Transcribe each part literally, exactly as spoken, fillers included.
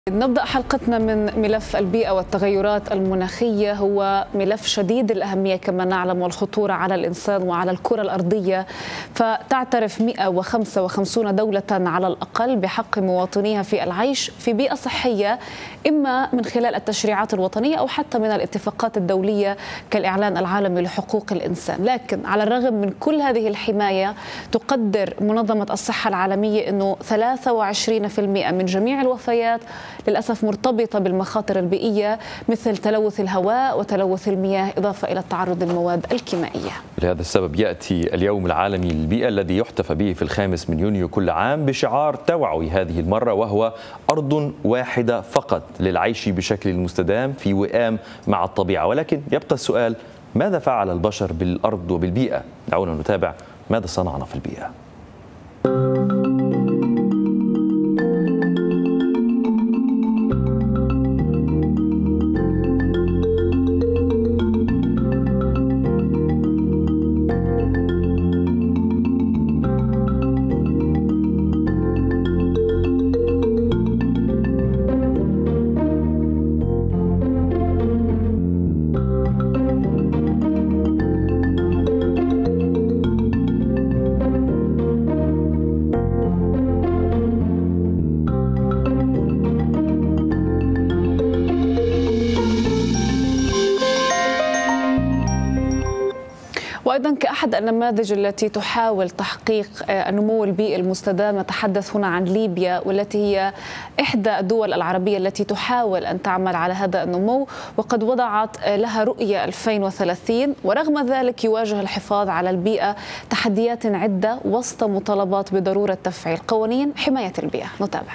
نبدأ حلقتنا من ملف البيئة والتغيرات المناخية. هو ملف شديد الأهمية كما نعلم والخطورة على الإنسان وعلى الكرة الأرضية، فتعترف مئة وخمسة وخمسين دولة على الأقل بحق مواطنيها في العيش في بيئة صحية، إما من خلال التشريعات الوطنية أو حتى من الاتفاقات الدولية كالإعلان العالمي لحقوق الإنسان. لكن على الرغم من كل هذه الحماية، تقدر منظمة الصحة العالمية أنه ثلاثة وعشرين بالمئة من جميع الوفيات للأسف مرتبطة بالمخاطر البيئية مثل تلوث الهواء وتلوث المياه، إضافة إلى التعرض للمواد الكيميائية. لهذا السبب يأتي اليوم العالمي للبيئة الذي يحتفى به في الخامس من يونيو كل عام بشعار توعوي هذه المرة، وهو أرض واحدة فقط للعيش بشكل مستدام في وئام مع الطبيعة. ولكن يبقى السؤال: ماذا فعل البشر بالأرض وبالبيئة؟ دعونا نتابع ماذا صنعنا في البيئة. وأيضا كأحد النماذج التي تحاول تحقيق النمو البيئي المستدام، نتحدث هنا عن ليبيا، والتي هي إحدى الدول العربية التي تحاول أن تعمل على هذا النمو، وقد وضعت لها رؤية ألفين وثلاثين. ورغم ذلك يواجه الحفاظ على البيئة تحديات عدة وسط مطالبات بضرورة تفعيل قوانين حماية البيئة. نتابع.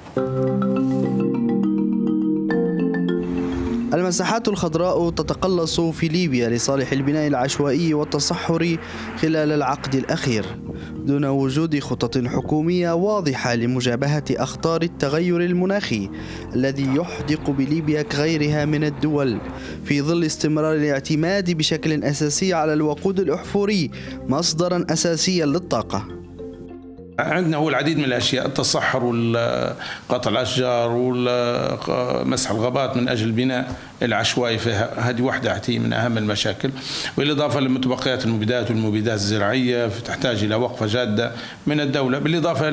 المساحات الخضراء تتقلص في ليبيا لصالح البناء العشوائي والتصحري خلال العقد الأخير دون وجود خطط حكومية واضحة لمجابهة أخطار التغير المناخي الذي يحدق بليبيا كغيرها من الدول في ظل استمرار الاعتماد بشكل أساسي على الوقود الأحفوري مصدرا أساسيا للطاقة. عندنا هو العديد من الأشياء: التصحر وقطع الأشجار ومسح الغابات من أجل البناء العشوائي فيها، هذه واحدة من أهم المشاكل. بالإضافة لمتبقيات المبيدات والمبيدات الزراعية تحتاج إلى وقفة جادة من الدولة، بالإضافة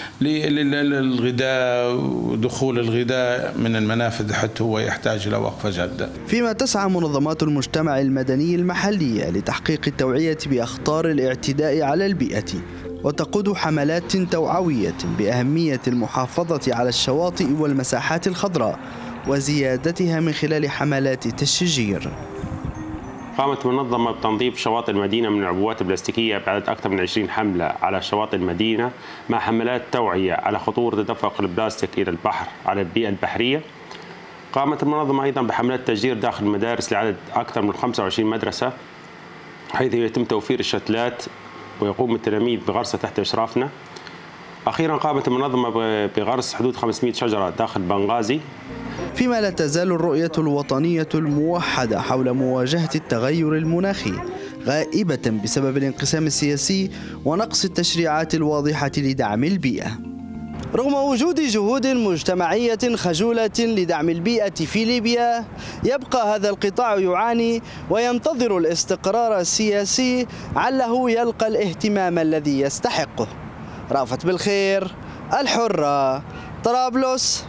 للغذاء ودخول الغذاء من المنافذ حتى هو يحتاج إلى وقفة جادة. فيما تسعى منظمات المجتمع المدني المحلية لتحقيق التوعية بأخطار الاعتداء على البيئة، وتقود حملات توعوية بأهمية المحافظة على الشواطئ والمساحات الخضراء وزيادتها من خلال حملات تشجير. قامت المنظمة بتنظيف شواطئ المدينة من العبوات البلاستيكية بعدد أكثر من عشرين حملة على شواطئ المدينة، مع حملات توعية على خطورة تدفق البلاستيك إلى البحر على البيئة البحرية. قامت المنظمة أيضا بحملات تشجير داخل المدارس لعدد أكثر من خمسة وعشرين مدرسة، حيث يتم توفير الشتلات ويقوم التلاميذ بغرسها تحت إشرافنا. أخيرا قامت المنظمة بغرس حدود خمسمئة شجرة داخل بنغازي. فيما لا تزال الرؤية الوطنية الموحدة حول مواجهة التغير المناخي غائبة بسبب الانقسام السياسي ونقص التشريعات الواضحة لدعم البيئة. رغم وجود جهود مجتمعية خجولة لدعم البيئة في ليبيا، يبقى هذا القطاع يعاني وينتظر الاستقرار السياسي عله يلقى الاهتمام الذي يستحقه. رأفت بالخير، الحرة، طرابلس.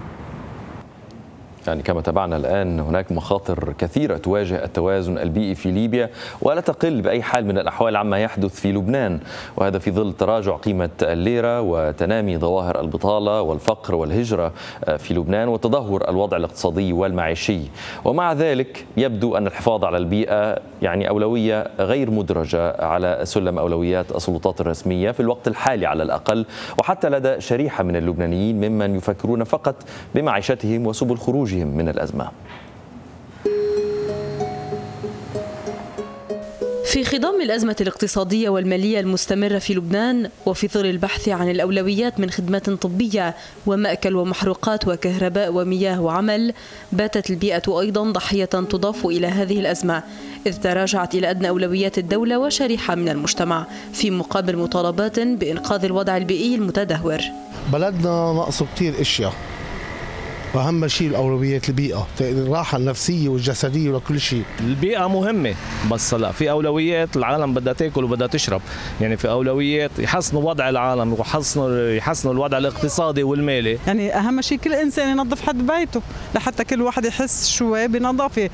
يعني كما تابعنا الآن، هناك مخاطر كثيرة تواجه التوازن البيئي في ليبيا، ولا تقل بأي حال من الأحوال عما يحدث في لبنان، وهذا في ظل تراجع قيمة الليرة وتنامي ظواهر البطالة والفقر والهجرة في لبنان وتدهور الوضع الاقتصادي والمعيشي. ومع ذلك يبدو أن الحفاظ على البيئة يعني أولوية غير مدرجة على سلم أولويات السلطات الرسمية في الوقت الحالي على الأقل، وحتى لدى شريحة من اللبنانيين ممن يفكرون فقط بمعيشتهم وسبل خروجهم من الأزمة. في خضم الأزمة الاقتصادية والمالية المستمرة في لبنان، وفي ظل البحث عن الأولويات من خدمات طبية ومأكل ومحروقات وكهرباء ومياه وعمل، باتت البيئة أيضا ضحية تضاف إلى هذه الأزمة، إذ تراجعت إلى أدنى أولويات الدولة وشريحة من المجتمع في مقابل مطالبات بإنقاذ الوضع البيئي المتدهور. بلدنا ناقصه كتير اشياء، واهم شيء الاولويات البيئه، الراحه النفسيه والجسديه وكل شيء. البيئه مهمه، بس لا في اولويات، العالم بدها تاكل وبدها تشرب، يعني في اولويات يحسنوا وضع العالم ويحسنوا يحسنوا الوضع الاقتصادي والمالي. يعني اهم شيء كل انسان ينظف حد بيته لحتى كل واحد يحس شوي بنظافه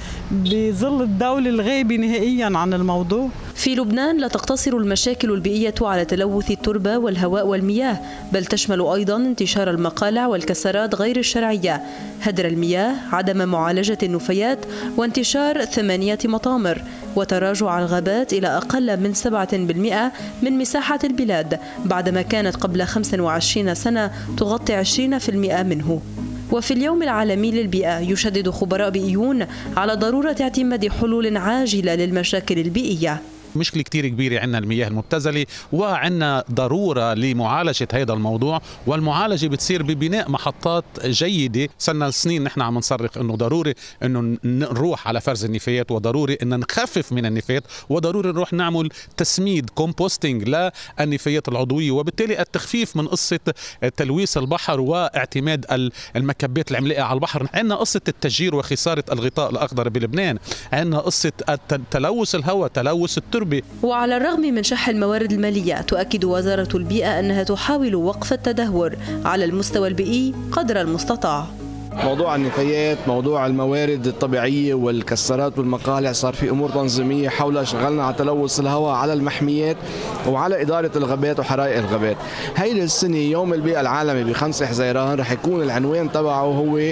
بظل الدوله الغايبه نهائيا عن الموضوع. في لبنان لا تقتصر المشاكل البيئية على تلوث التربة والهواء والمياه، بل تشمل أيضا انتشار المقالع والكسرات غير الشرعية، هدر المياه، عدم معالجة النفايات، وانتشار ثمانية مطامر، وتراجع الغابات إلى أقل من سبعة بالمئة من مساحة البلاد، بعدما كانت قبل خمس وعشرين سنة تغطي عشرين بالمئة منه. وفي اليوم العالمي للبيئة يشدد خبراء بيئيون على ضرورة اعتماد حلول عاجلة للمشاكل البيئية. مشكلة كتير كبيرة عندنا المياه المبتذلة، وعندنا ضرورة لمعالجة هذا الموضوع، والمعالجة بتصير ببناء محطات جيدة. سنة سنين نحن عم نصرخ انه ضروري انه نروح على فرز النفايات، وضروري ان نخفف من النفايات، وضروري نروح نعمل تسميد كومبوستينج للنفايات العضوية، وبالتالي التخفيف من قصة تلويث البحر واعتماد المكبات العملاقة على البحر. عندنا قصة التشجير وخسارة الغطاء الأخضر بلبنان، عندنا قصة تلوث الهواء، تلوث التربة. وعلى الرغم من شح الموارد المالية، تؤكد وزارة البيئة أنها تحاول وقف التدهور على المستوى البيئي قدر المستطاع. موضوع النفايات، موضوع الموارد الطبيعية والكسرات والمقالع، صار في أمور تنظيمية حول شغلنا على تلوث الهواء، على المحميات، وعلى إدارة الغابات وحرائق الغابات. هيدي السنة يوم البيئة العالمي بخمسة حزيران رح يكون العنوان تبعه هو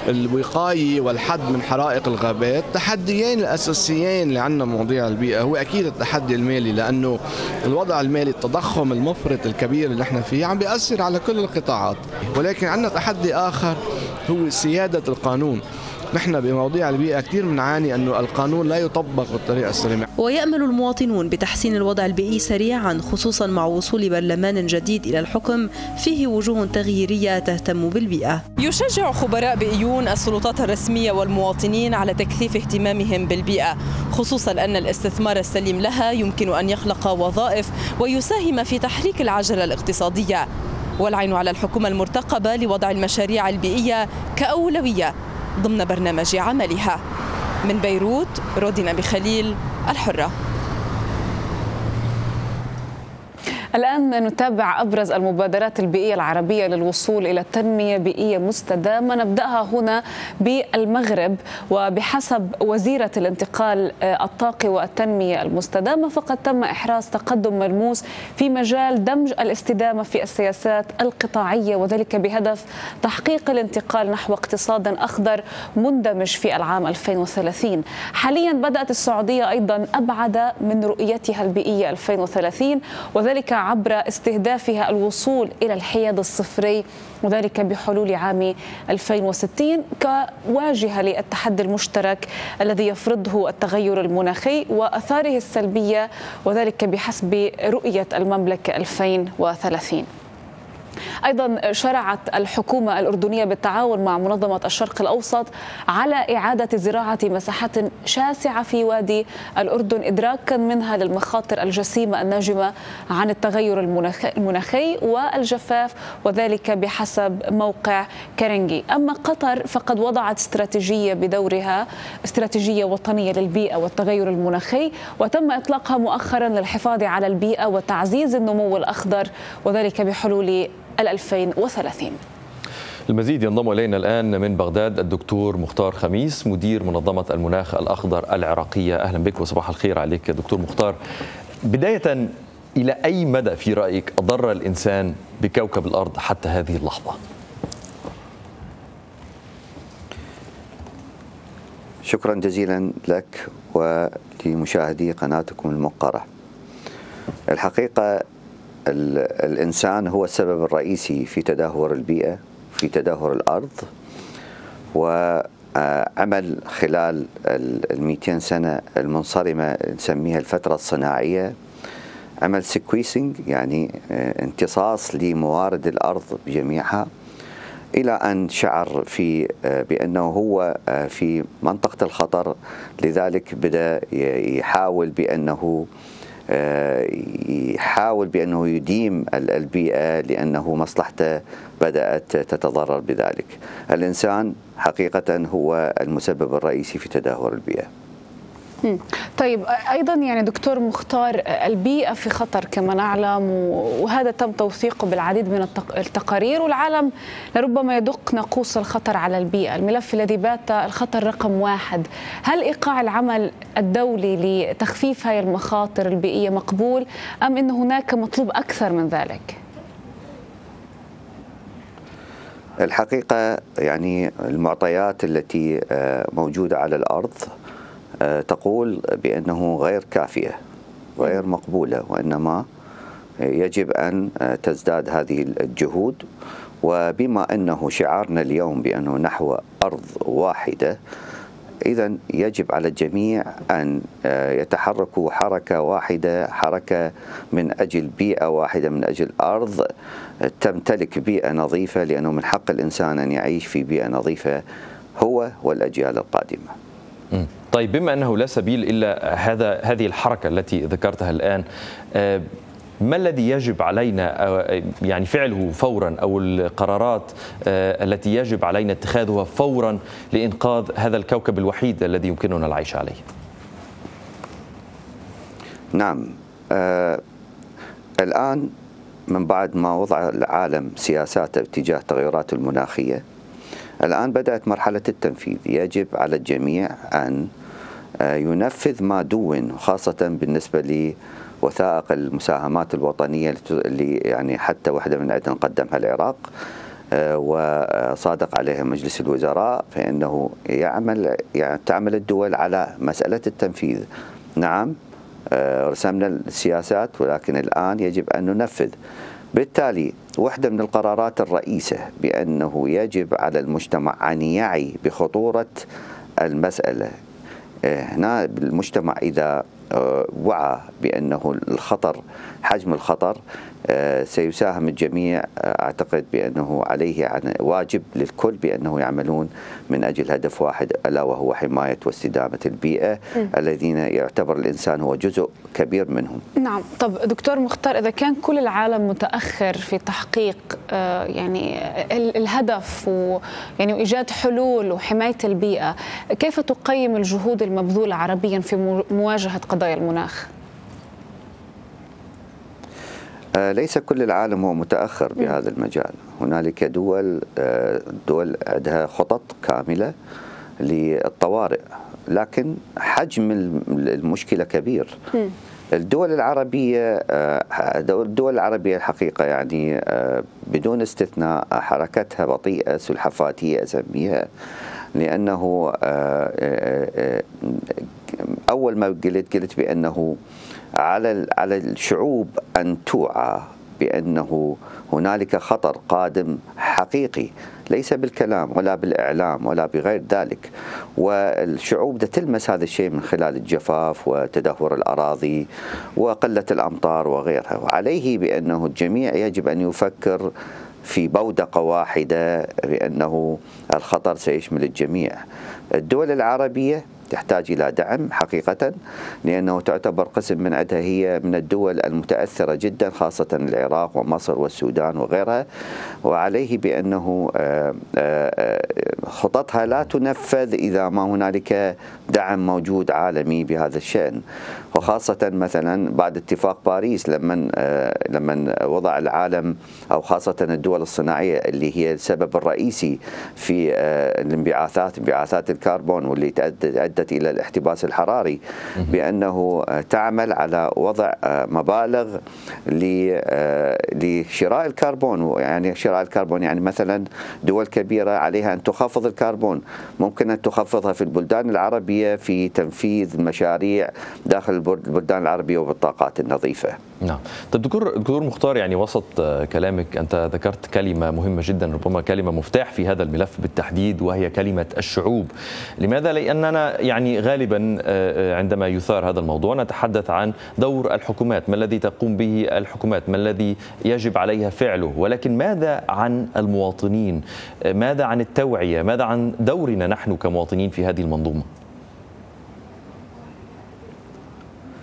الوقاية والحد من حرائق الغابات. التحديين الأساسيين اللي عندنا مواضيع البيئة هو أكيد التحدي المالي، لأنه الوضع المالي، التضخم المفرط الكبير اللي احنا فيه عم بيأثر على كل القطاعات. ولكن عندنا تحدي آخر هو سيادة القانون. نحن بمواضيع البيئة كثير بنعاني أنه القانون لا يطبق بالطريقة السليمة. ويأمل المواطنون بتحسين الوضع البيئي سريعا، خصوصا مع وصول برلمان جديد إلى الحكم فيه وجوه تغييرية تهتم بالبيئة. يشجع خبراء بيئيون السلطات الرسمية والمواطنين على تكثيف اهتمامهم بالبيئة، خصوصا أن الاستثمار السليم لها يمكن أن يخلق وظائف ويساهم في تحريك العجلة الاقتصادية. والعين على الحكومة المرتقبة لوضع المشاريع البيئية كأولوية ضمن برنامج عملها. من بيروت، رودينا بخليل، الحرة. الآن نتابع أبرز المبادرات البيئية العربية للوصول إلى تنمية بيئية مستدامة. نبدأها هنا بالمغرب، وبحسب وزيرة الانتقال الطاقي والتنمية المستدامة فقد تم إحراز تقدم ملموس في مجال دمج الاستدامة في السياسات القطاعية، وذلك بهدف تحقيق الانتقال نحو اقتصاد أخضر مندمج في العام ألفين وثلاثين. حاليا بدأت السعودية أيضا أبعد من رؤيتها البيئية ألفين وثلاثين، وذلك عبر استهدافها الوصول إلى الحياد الصفري، وذلك بحلول عام ألفين وستين كواجهة للتحدي المشترك الذي يفرضه التغير المناخي وأثاره السلبية، وذلك بحسب رؤية المملكة ألفين وثلاثين. أيضا شرعت الحكومة الأردنية بالتعاون مع منظمة الشرق الأوسط على إعادة زراعة مساحات شاسعة في وادي الأردن، إدراكا منها للمخاطر الجسيمة الناجمة عن التغير المناخي والجفاف، وذلك بحسب موقع كرنجي. أما قطر فقد وضعت استراتيجية بدورها، استراتيجية وطنية للبيئة والتغير المناخي، وتم إطلاقها مؤخرا للحفاظ على البيئة وتعزيز النمو الأخضر، وذلك بحلول ألفين وثلاثين. المزيد ينضم إلينا الآن من بغداد الدكتور مختار خميس، مدير منظمة المناخ الأخضر العراقية. أهلا بك وصباح الخير عليك دكتور مختار. بداية، إلى أي مدى في رأيك أضر الإنسان بكوكب الأرض حتى هذه اللحظة؟ شكرا جزيلا لك ولمشاهدي قناتكم الموقرة. الحقيقة الإنسان هو السبب الرئيسي في تدهور البيئة، في تدهور الأرض، وعمل خلال المئتين سنة المنصرمة نسميها الفترة الصناعية عمل سيكويسنج، يعني امتصاص لموارد الأرض بجميعها، إلى أن شعر في بأنه هو في منطقة الخطر. لذلك بدأ يحاول بأنه يحاول بأنه يديم البيئة لأنه مصلحته بدأت تتضرر بذلك. الإنسان حقيقة هو المسبب الرئيسي في تدهور البيئة. طيب أيضا يعني دكتور مختار، البيئة في خطر كما نعلم، وهذا تم توثيقه بالعديد من التقارير، والعالم لربما يدق ناقوس الخطر على البيئة، الملف الذي بات الخطر رقم واحد. هل إيقاع العمل الدولي لتخفيف هذه المخاطر البيئية مقبول، أم أن هناك مطلوب أكثر من ذلك؟ الحقيقة يعني المعطيات التي موجودة على الأرض تقول بأنه غير كافية، غير مقبولة، وإنما يجب أن تزداد هذه الجهود. وبما أنه شعارنا اليوم بأنه نحو أرض واحدة، إذن يجب على الجميع أن يتحركوا حركة واحدة، حركة من أجل بيئة واحدة، من أجل أرض تمتلك بيئة نظيفة، لأنه من حق الإنسان أن يعيش في بيئة نظيفة هو والأجيال القادمة. طيب، بما أنه لا سبيل إلا هذا هذه الحركة التي ذكرتها الآن، ما الذي يجب علينا يعني فعله فورا، أو القرارات التي يجب علينا اتخاذها فورا لإنقاذ هذا الكوكب الوحيد الذي يمكننا العيش عليه؟ نعم، آه الآن من بعد ما وضع العالم سياساته اتجاه التغيرات المناخية، الآن بدأت مرحلة التنفيذ. يجب على الجميع أن ينفذ ما دون، خاصة بالنسبة لوثائق المساهمات الوطنية اللي يعني حتى واحدة من عندنا قدمها العراق وصادق عليها مجلس الوزراء، فإنه يعمل يعني تعمل الدول على مسألة التنفيذ. نعم، رسمنا السياسات، ولكن الآن يجب أن ننفذ. بالتالي واحدة من القرارات الرئيسة بأنه يجب على المجتمع أن يعي بخطورة المسألة. هنا المجتمع إذا وعى بأنه الخطر، حجم الخطر، سيساهم الجميع. أعتقد بأنه عليه واجب للكل بأنه يعملون من أجل هدف واحد، ألا وهو حماية واستدامة البيئة م. الذين يعتبر الإنسان هو جزء كبير منهم. نعم. طب دكتور مختار، إذا كان كل العالم متأخر في تحقيق يعني الهدف ويعني وإيجاد حلول وحماية البيئة، كيف تقيم الجهود المبذولة عربيا في مواجهة قضايا المناخ؟ ليس كل العالم هو متأخر بهذا المجال. هنالك دول دول عندها خطط كاملة للطوارئ، لكن حجم المشكلة كبير. الدول العربية الدول العربية الحقيقة يعني بدون استثناء حركتها بطيئة سلحفاتية أسميها، لأنه أول ما قلت قلت بأنه على على الشعوب أن توعى بأنه هنالك خطر قادم حقيقي، ليس بالكلام ولا بالإعلام ولا بغير ذلك. والشعوب تلمس هذا الشيء من خلال الجفاف وتدهور الأراضي وقلة الأمطار وغيرها، وعليه بأنه الجميع يجب أن يفكر في بودقة واحدة بأنه الخطر سيشمل الجميع. الدول العربية تحتاج إلى دعم حقيقة، لأنه تعتبر قسم من عندها هي من الدول المتأثرة جدا، خاصة العراق ومصر والسودان وغيرها، وعليه بأنه خططها لا تنفذ إذا ما هنالك دعم موجود عالمي بهذا الشأن. وخاصة مثلا بعد اتفاق باريس، لما لما وضع العالم أو خاصة الدول الصناعية اللي هي السبب الرئيسي في الانبعاثات انبعاثات الكربون واللي أدت إلى الاحتباس الحراري، بأنه تعمل على وضع مبالغ لشراء الكربون. يعني شراء الكربون يعني مثلا دول كبيرة عليها أن تخفض الكربون، ممكن أن تخفضها في البلدان العربية في تنفيذ مشاريع داخل البلدان العربية وبالطاقات النظيفة. نعم. طيب دكتور دكتور مختار، يعني وسط كلامك أنت ذكرت كلمة مهمة جدا، ربما كلمة مفتاح في هذا الملف بالتحديد، وهي كلمة الشعوب. لماذا؟ لأننا يعني غالبا عندما يثار هذا الموضوع نتحدث عن دور الحكومات، ما الذي تقوم به الحكومات، ما الذي يجب عليها فعله، ولكن ماذا عن المواطنين؟ ماذا عن التوعية؟ ماذا عن دورنا نحن كمواطنين في هذه المنظومة؟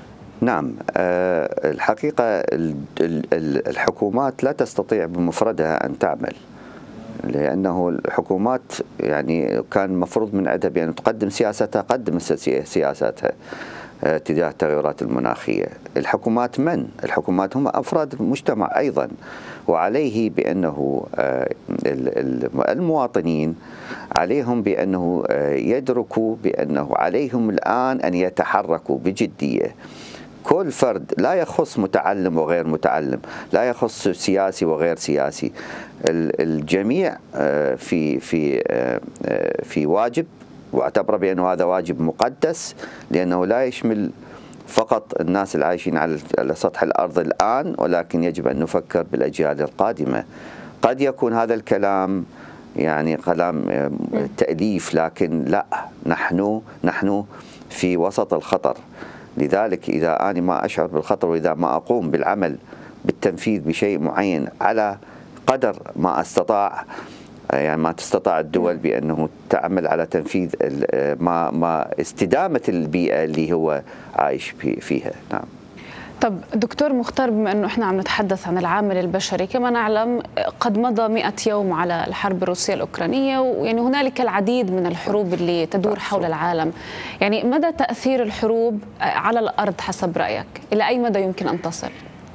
نعم، الحقيقة الحكومات لا تستطيع بمفردها أن تعمل، لأنه الحكومات يعني كان المفروض من عندها بأن تقدم سياستها، قدم سياستها تجاه التغيرات المناخية. الحكومات من؟ الحكومات هم أفراد المجتمع أيضا، وعليه بأنه المواطنين عليهم بأنه يدركوا بأنه عليهم الآن أن يتحركوا بجدية. كل فرد، لا يخص متعلم وغير متعلم، لا يخص سياسي وغير سياسي، الجميع في في في واجب، واعتبر بأنه هذا واجب مقدس، لأنه لا يشمل فقط الناس العايشين على سطح الأرض الآن، ولكن يجب أن نفكر بالأجيال القادمة. قد يكون هذا الكلام يعني كلام تأليف، لكن لا، نحن نحن في وسط الخطر. لذلك إذا أنا ما أشعر بالخطر، وإذا ما أقوم بالعمل بالتنفيذ بشيء معين على قدر ما أستطاع، يعني ما تستطيع الدول بأنه تعمل على تنفيذ ما ما استدامة البيئة اللي هو عايش فيها. نعم. طب دكتور مختار، بما أنه إحنا عم نتحدث عن العامل البشري، كما نعلم قد مضى مئة يوم على الحرب الروسية الأوكرانية، ويعني هنالك العديد من الحروب اللي تدور حول العالم. يعني مدى تأثير الحروب على الأرض حسب رأيك؟ إلى أي مدى يمكن أن تصل؟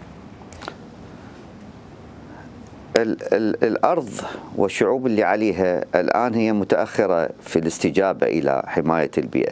ال ال الأرض والشعوب اللي عليها الآن هي متأخرة في الاستجابة إلى حماية البيئة.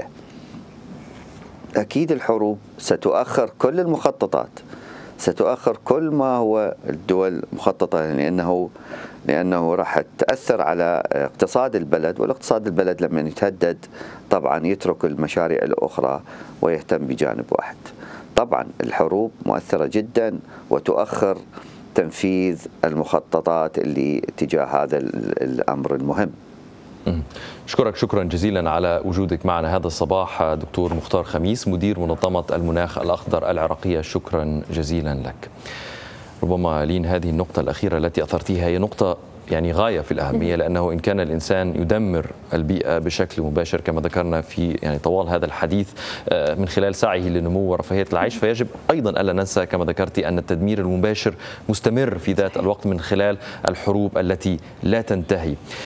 أكيد الحروب ستؤخر كل المخططات، ستؤخر كل ما هو الدول مخططة، لأنه لأنه راح تأثر على اقتصاد البلد، والاقتصاد البلد لما يتهدد طبعا يترك المشاريع الأخرى ويهتم بجانب واحد. طبعا الحروب مؤثرة جدا وتؤخر تنفيذ المخططات اللي تجاه هذا الأمر المهم. أشكرك شكرا جزيلا على وجودك معنا هذا الصباح دكتور مختار خميس، مدير منظمة المناخ الأخضر العراقية. شكرا جزيلا لك. ربما لين هذه النقطة الأخيرة التي أثرتيها هي نقطة يعني غاية في الأهمية، لأنه إن كان الإنسان يدمر البيئة بشكل مباشر كما ذكرنا في يعني طوال هذا الحديث من خلال سعيه لنمو ورفاهية العيش، فيجب أيضا ألا ننسى كما ذكرتي أن التدمير المباشر مستمر في ذات الوقت من خلال الحروب التي لا تنتهي.